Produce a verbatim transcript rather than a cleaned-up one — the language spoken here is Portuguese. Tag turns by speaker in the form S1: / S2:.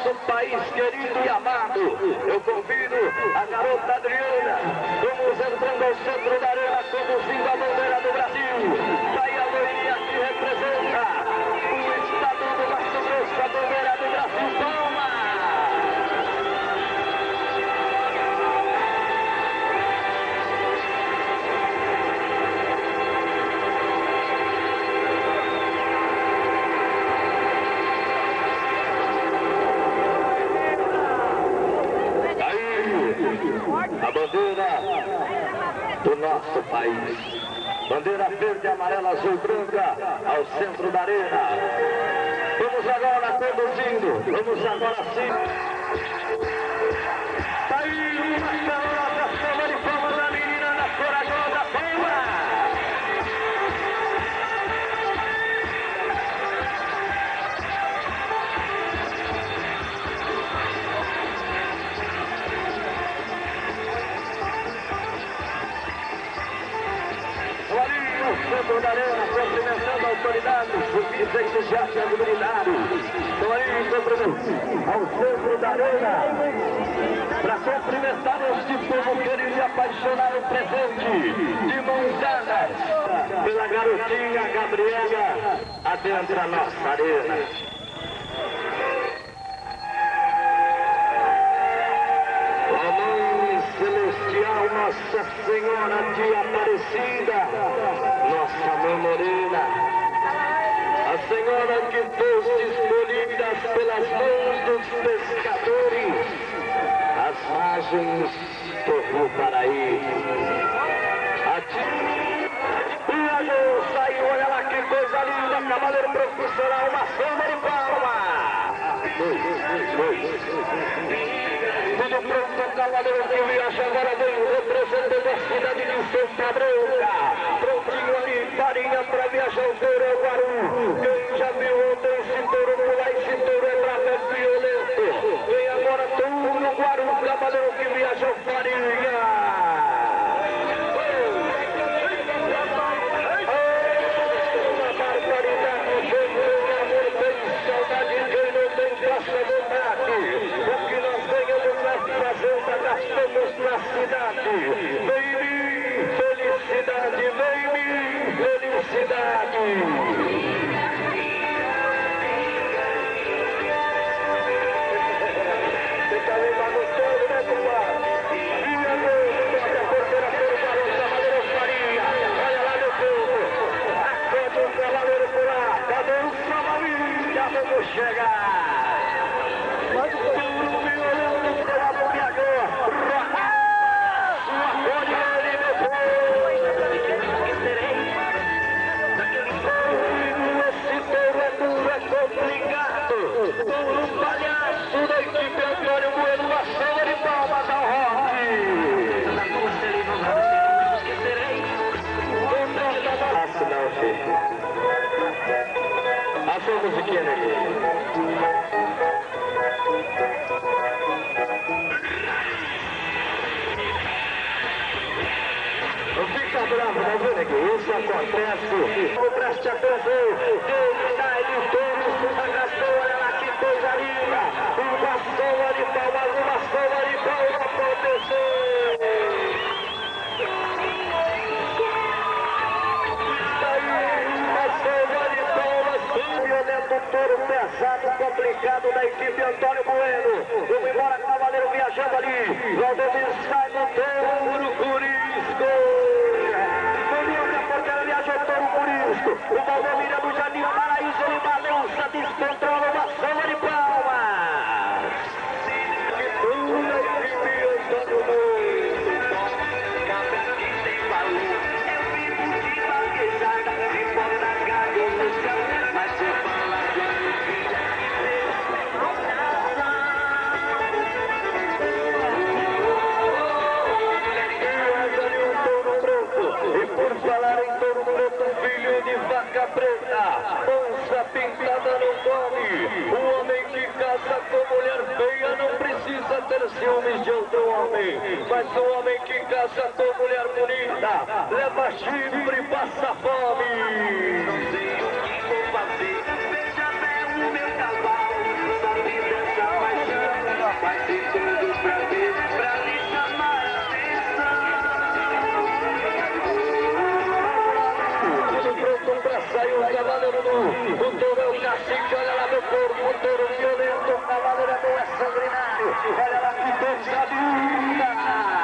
S1: nosso país querido e amado. Eu convido a garota Adriana. Vamos entrando ao centro da arena, conduzindo a bandeira do Brasil. Vai a loirinha que representa o estado do Mato Grosso, a bandeira do Brasil. Palma! A bandeira do nosso país. Bandeira verde, amarela, azul, branca ao centro da arena. Vamos agora conduzindo. Vamos agora sim. Tá aí uma calorosa salva de palmas da menina na corajosa palma. Centro da arena, cumprimentando a autoridade, civis, entusiastas e militares. Estão aí, cumprimentando ao centro da arena, para cumprimentar este povo querido e apaixonado presente, de mãos dadas, pela garotinha Gabriela, adentra a nossa arena. Celestial, Nossa Senhora de Aparecida, nossa mãe morena, a Senhora que foste escolhida pelas mãos dos pescadores, as margens do Rio Paraíba. A ti, e a luz saiu, olha lá que coisa linda, cavaleiro profissional, uma salva de palma. Dois, dois, dois. Tudo pronto, cavaleiro que viaja agora vem representando a cidade de Santa Branca. Prontinho ali, farinha para viajar o touro é o Guaru. Quem já viu ontem esse touro pular, esse touro é bravo, é violento. Vem agora tudo no Guaru, cavaleiro que viaja o farinha. Gastamos na cidade, vem-me felicidade, vem-me felicidade. Fica levando todo, né, compadre? E a noite, toca a porteira pelo balão, cavaleiro farinha. Olha lá meu povo, acorde o cavaleiro por lá, cadê o cavalinho? Já vamos chegar. Um palhaço da equipe Antônio Bueno, uma salva de palmas ao rock. Ah, não, filho. A sua musiquinha aqui. Não fica bravo, não vê, neguinho? Isso acontece. Não preste atenção. Ele sai de todos, agastou, olha lá que coisa linda. Uma salva de palmas, uma salva de palmas aconteceu. Aí, uma salva de palmas. Violento, touro pesado, complicado da equipe Antônio Bueno. Vamos embora, cavaleiro viajando ali. Valdemir sai do touro, Curisco. O Valdemir é do Jardim Paraíso, ele balança, descontrola uma salva de palmas. Que tudo a equipe Antônio Bueno. Cabelo que tem valor, eu vivo de vaquejada, de porta galho no chão, mas se fala de filha que tem um touro pronto, e por falar em touro pronto, filho de vaca preta, onça pintada no nome. O homem que casa com mulher feia não precisa ter ciúmes de outro homem, mas o homem que casa com mulher bonita leva chifre e passa fome. Não sei o que vou fazer, veja bem o meu cavalo, sabe dançar mais cavaleiro nu, o touro é o cacique, olha lá meu corpo, o touro violento, o cavaleiro é meio sanguinário, olha lá que coisa linda!